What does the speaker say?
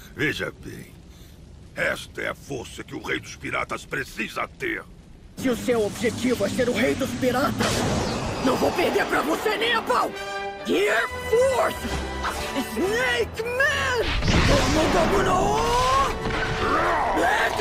Veja bem. Esta é a força que o Rei dos Piratas precisa ter. Se o seu objetivo é ser o Rei dos Piratas, não vou perder pra você nem a pau! Gear Force! Snake Man! Domo Domo no! Black